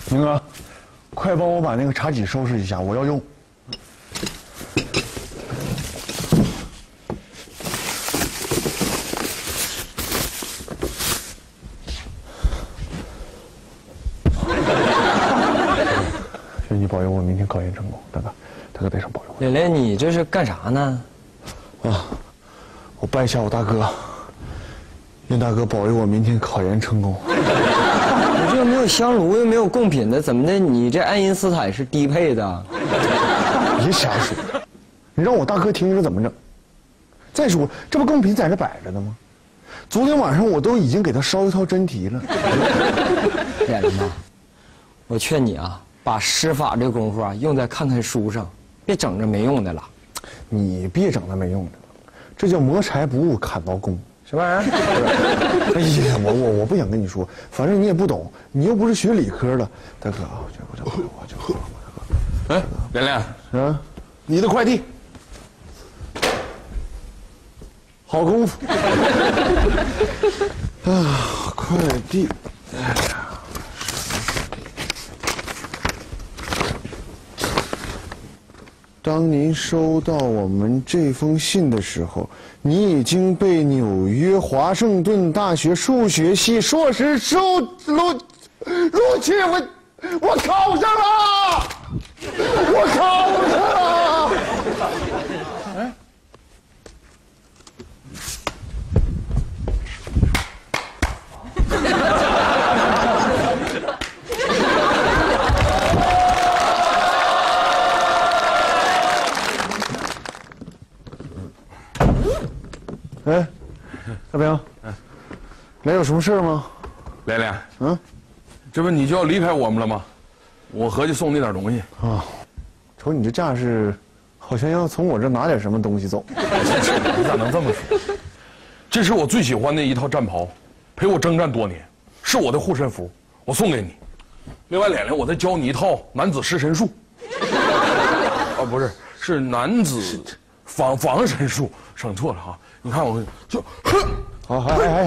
明哥，快帮我把那个茶几收拾一下，我要用。求你保佑我明天考研成功，大哥在上保佑我。 蕾蕾，你这是干啥呢？ 啊，我拜一下我大哥，愿大哥保佑我明天考研成功。 你这又没有香炉，又没有贡品的，怎么的？你这爱因斯坦是低配的？ 别瞎说，你让我大哥听着怎么整？再说这不贡品在这摆着呢吗？昨天晚上我都已经给他烧一套真题了。 脸子妈，我劝你啊，把施法这功夫啊用在看看书上，别整这没用的了。 你别整那没用的，这叫磨柴不误砍刀工。 什么玩意儿？ 哎呀，我不想跟你说，反正你也不懂，你又不是学理科的，大哥啊，我就喝。 哎，连连， 啊，你的快递，好功夫啊，快递，哎呀。当您收到我们这封信的时候，你已经被纽约华盛顿大学数学系硕士录取，我考上了，我考上了。哎，哎，大兵，来有什么事吗？ 连连，这不你就要离开我们了吗？我合计送你点东西啊，瞅你这架势，好像要从我这拿点什么东西走。 你咋能这么说？这是我最喜欢的一套战袍，陪我征战多年，是我的护身符，我送给你。另外，连连，我再教你一套男子式神术。啊，不是，是男子防身术，整错了哈。你看我就， 好，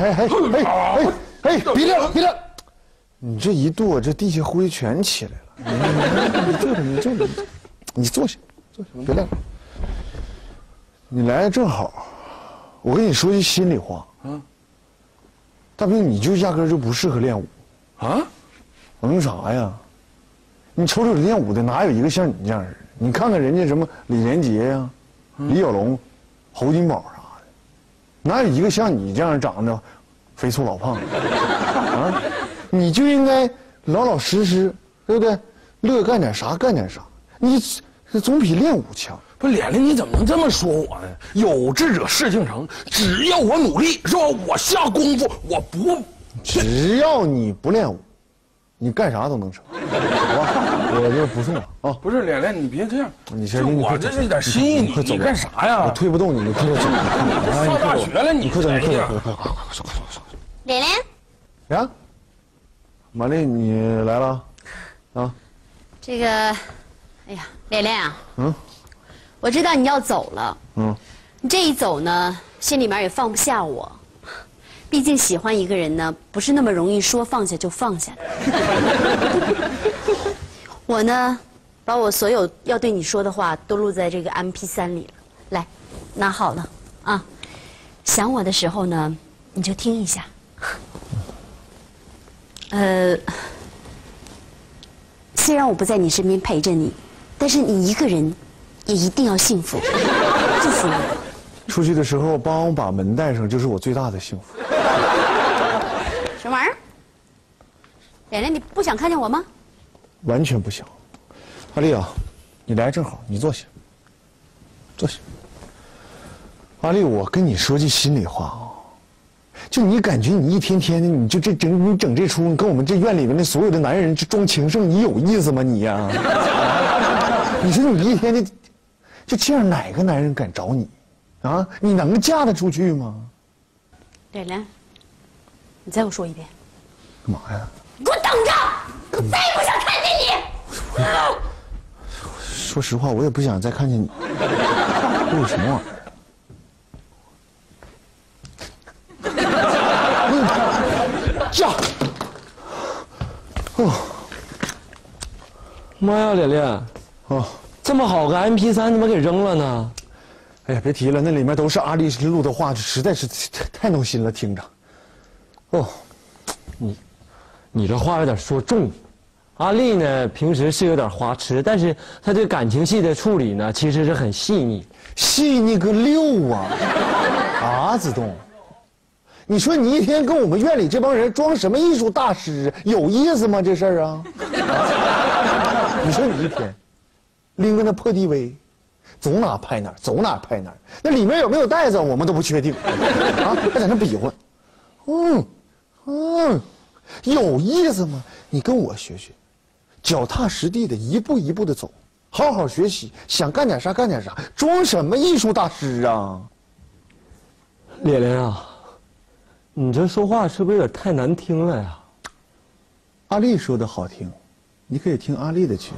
别亮！你这一跺，这地下灰全起来了。你坐着，你坐下，别亮。你来正好，我跟你说句心里话啊，大兵，你就压根就不适合练武啊？ 能啥呀？你瞅瞅练武的，哪有一个像你这样人？你看看人家什么李连杰呀、李小龙、侯金宝啥的，哪有一个像你这样长得肥粗老胖的啊？你就应该老老实实，对不对？乐干点啥干点啥，你总比练武强。 不，连连，你怎么能这么说我呢？有志者事竟成，只要我努力，是吧？我下功夫，我不， 只要你不练武，你干啥都能成，好吧？我就不送了啊！ 不是连连，你别这样， 你先， 我这是一点心意，你干啥呀？ 我推不动你，你快点走！ 上大学了，你快点，快！ 连连， 呀，玛丽，你来了，啊？ 这个，哎呀，连连啊，我知道你要走了，你这一走呢，心里面也放不下我。毕竟喜欢一个人呢，不是那么容易说放下就放下的。我呢，把我所有要对你说的话都录在这个 MP3 里了。来，拿好了啊。想我的时候呢，你就听一下。虽然我不在你身边陪着你，但是你一个人也一定要幸福。祝福你。 出去的时候帮我把门带上，就是我最大的幸福。 什么玩意儿？连连，你不想看见我吗？ 完全不想。阿丽啊，你来正好，你坐下。坐下。阿丽，我跟你说句心里话啊，就你感觉你一天天的，你就你整这出，你跟我们这院里面的所有的男人装情圣，你有意思吗你呀？你说你一天的就这样，哪个男人敢找你？啊，你能嫁得出去吗？ 连连，你再给我说一遍。 干嘛呀？ 你给我等着！我再也不想看见你。 说实话，我也不想再看见你。这有什么玩意儿？嫁！哦， 妈呀，连连， 啊， 这么好个 MP3 怎么给扔了呢？ 哎呀，别提了，那里面都是阿丽录的话，实在是太弄心了，听着。哦， 你这话有点说重。阿丽呢，平时是有点花痴，但是她对感情戏的处理呢，其实是很细腻。 细腻个六啊！啊，子栋，你说你一天跟我们院里这帮人装什么艺术大师，有意思吗？这事儿啊？你说你一天拎个那破 DV， 走哪拍哪，走哪拍哪，那里面有没有袋子我们都不确定啊，还在那比划。有意思吗？你跟我学学，脚踏实地的一步一步的走，好好学习，想干点啥干点啥，装什么艺术大师啊？ 连连啊，你这说话是不是有点太难听了呀？ 阿丽说的好听，你可以听阿丽的去。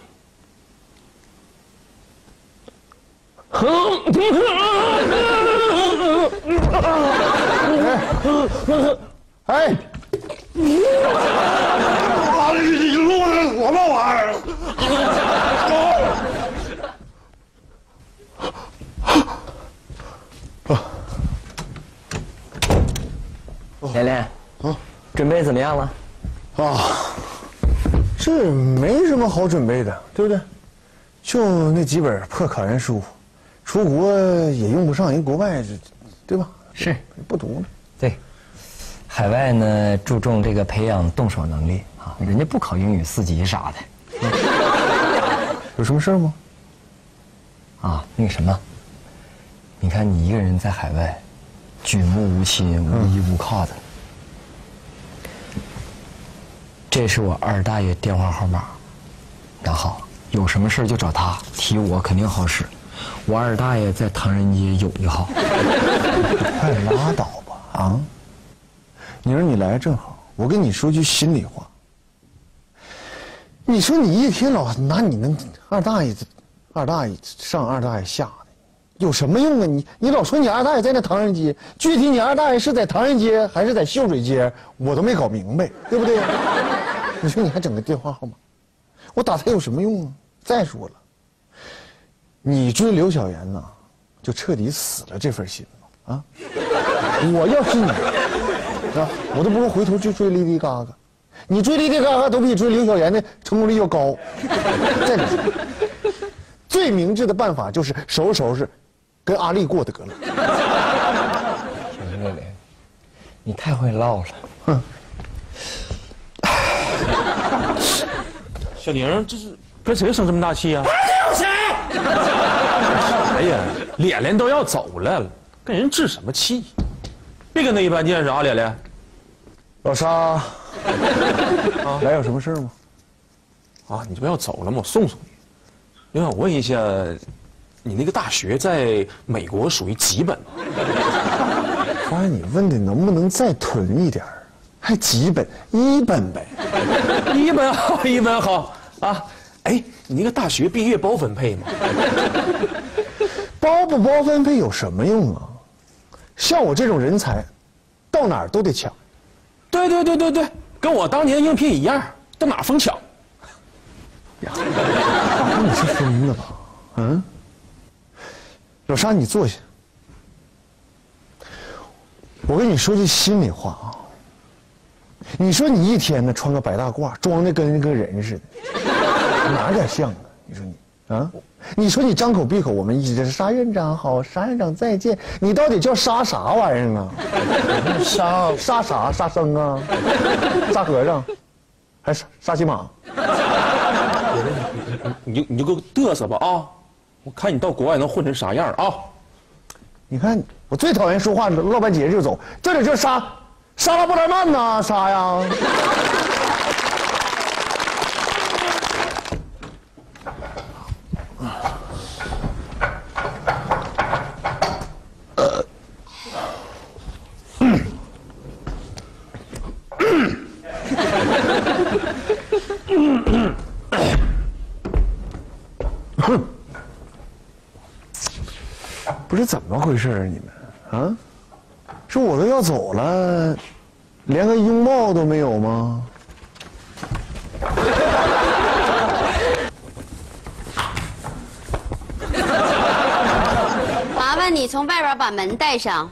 哎， 阿丽，你录的什么玩意儿？ 连连，准备怎么样了？ 啊，这没什么好准备的，对不对？就那几本破考研书，出国也用不上，人国外对吧？ 是不读了。 对，海外呢注重这个培养动手能力啊，人家不考英语4级啥的。 有什么事吗？ 啊，那个什么，你看你一个人在海外，举目无亲，无依无靠的。这是我二大爷电话号码，那好，有什么事就找他，提我肯定好使。我二大爷在唐人街有一号。 快拉倒吧啊！你说你来正好，我跟你说句心里话。你说你一天老拿你那二大爷上二大爷下的，有什么用啊？你老说你二大爷在那唐人街，具体你二大爷是在唐人街还是在秀水街，我都没搞明白，对不对？你说你还整个电话号码，我打他有什么用啊？再说了，你追刘晓妍呐，就彻底死了这份心了啊！我要是你啊，我都不如回头去追 Lady Gaga。你追 Lady Gaga 都比追刘晓妍的成功率要高。再者说，最明智的办法就是收拾，跟阿丽过得了。 行了，连，你太会唠了。 哼。 小宁，这是跟谁生这么大气啊？谁？哎呀，连连都要走了，跟人置什么气？别跟他一般见识啊，连连。 老沙，啊，来有什么事吗？ 啊，你这不要走了吗？我送送你。另外，我问一下，你那个大学在美国属于几本？ 发现你问的能不能再囤一点儿？还几本？1本呗。 一本好，一本好啊！哎，你那个大学毕业包分配吗？ 包不包分配有什么用啊？像我这种人才，到哪儿都得抢。 对，跟我当年应聘一样，到哪疯抢。 呀，你是疯了吧？嗯，老沙，你坐下。我跟你说句心里话啊，你说你一天呢穿个白大褂，装的跟人似的，哪点像啊？你说你啊？你说你张口闭口我们一直是沙院长好，沙院长再见，你到底叫沙啥玩意儿啊？沙啥？沙僧啊？沙和尚？还是沙琪玛？ 你就给我嘚瑟吧啊！我看你到国外能混成啥样啊！ 你看我最讨厌说话，唠半截就走，这里就是沙拉布莱曼呐，沙呀！不是怎么回事啊？你们啊，是我都要走了，连个拥抱都没有吗？ 烦你从外边把门带上。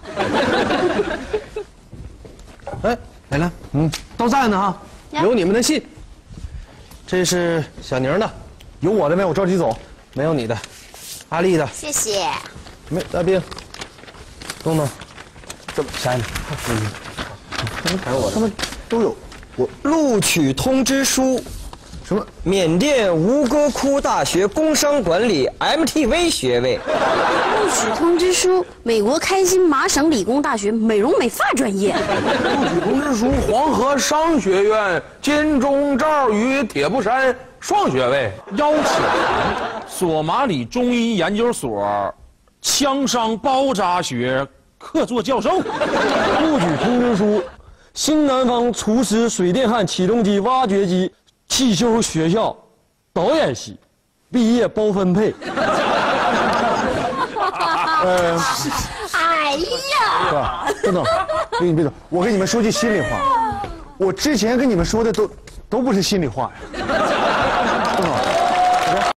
哎，来了，都在呢哈，有你们的信。这是小宁的， 有我的没有？我着急走。 没有你的，阿丽的， 谢谢。 没大兵，东东，这下一个，还有我的， 他们都有。我录取通知书， 什么？ 缅甸吴哥窟大学工商管理 MTV 学位。 录取通知书，美国开心麻省理工大学美容美发专业。 录取通知书，黄河商学院金钟罩与铁布衫双学位。 邀请索马里中医研究所枪伤包扎学客座教授。 录取通知书，新南方厨师水电焊启动机挖掘机汽修学校导演系，毕业包分配。 哎呀， 是吧？等等，别走，我跟你们说句心里话，我之前跟你们说的都不是心里话呀。